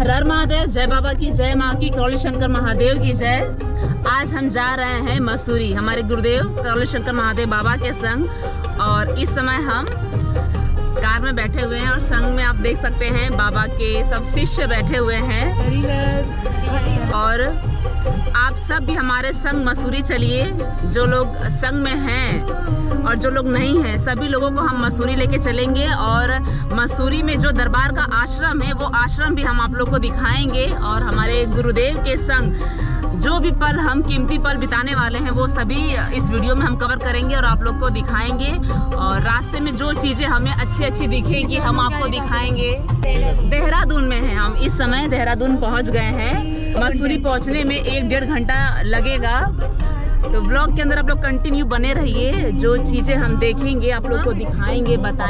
हर हर महादेव, जय बाबा की जय, माँ की, कौली शंकर महादेव की जय। आज हम जा रहे हैं मसूरी हमारे गुरुदेव कौली शंकर महादेव बाबा के संग। और इस समय हम कार में बैठे हुए हैं और संग में आप देख सकते हैं बाबा के सब शिष्य बैठे हुए हैं। और आप सब भी हमारे संग मसूरी चलिए। जो लोग संग में हैं और जो लोग नहीं हैं, सभी लोगों को हम मसूरी लेके चलेंगे। और मसूरी में जो दरबार का आश्रम है, वो आश्रम भी हम आप लोग को दिखाएंगे। और हमारे गुरुदेव के संग जो भी पल हम कीमती पल बिताने वाले हैं, वो सभी इस वीडियो में हम कवर करेंगे और आप लोग को दिखाएंगे। और रास्ते में जो चीज़ें हमें अच्छी अच्छी दिखेंगी हम आपको दिखाएंगे। देहरादून में हैं हम इस समय, देहरादून पहुंच गए हैं। मसूरी पहुंचने में 1-1.5 घंटा लगेगा। तो व्लॉग के अंदर आप लोग कंटिन्यू बने रहिए। जो चीज़ें हम देखेंगे आप लोग को दिखाएंगे, बताएंगे।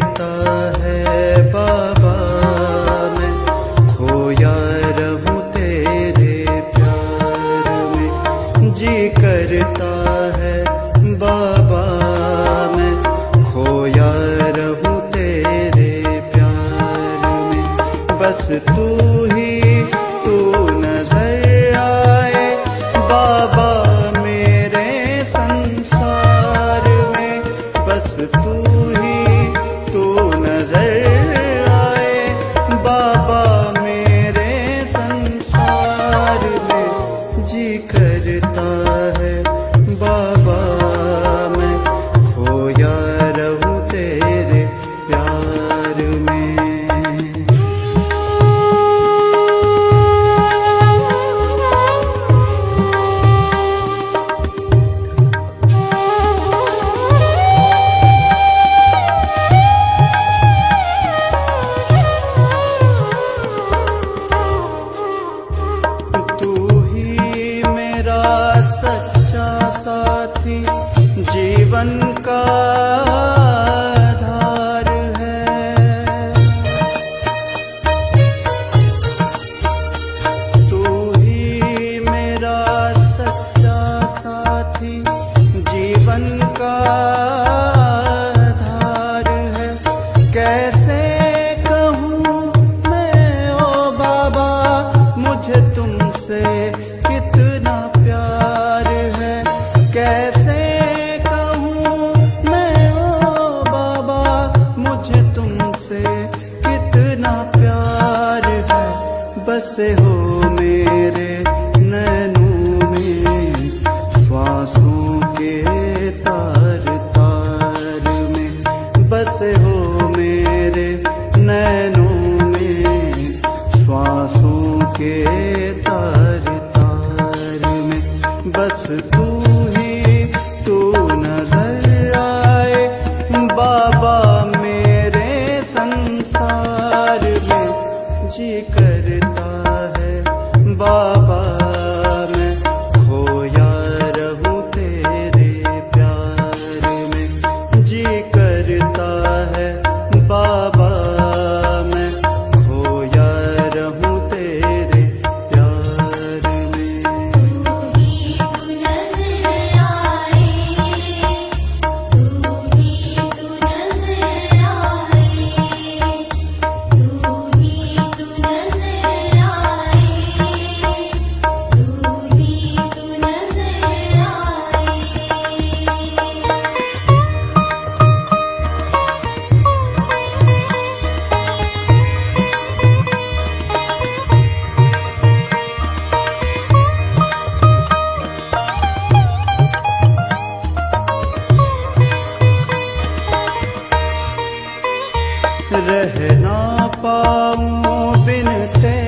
करता है बाबा मैं खोया रहूं तेरे प्यार में। जी करता है बाबा मैं खोया रहूं तेरे प्यार में। बस तू ही तू नजर आए बाबा मेरे संसार में। बस तू ही तू नजर आए बाबा मेरे संसार में। जी करता है बाबा मैं खोया रहूं तेरे प्यार में। तू ही मेरा सच्चा साथी जीवन का आधार है। तू ही मेरा सच्चा साथी जीवन का आधार है। कैसे कहूँ मैं ओ बाबा मुझे तुमसे कितना प्यार है। कैसे कहूँ मैं ओ बाबा मुझे तुमसे कितना प्यार है। बसे हो मेरे नैनों में श्वासों के तार तार में। बसे हो मेरे नैनों में श्वासों के तार तार में। बस तू ही तू नजर आए बाबा मेरे संसार में। जी करता है बाबा मैं खोया रहूं तेरे प्यार में। जी करता है बाबा मैं खोया रहूं तेरे प्यार में। तू ही तू नजर आए, तू ही तू नजर आए, तू ही तू नजर आए, तू ही तू नजर आए। रह ना पाऊं बिन तेरे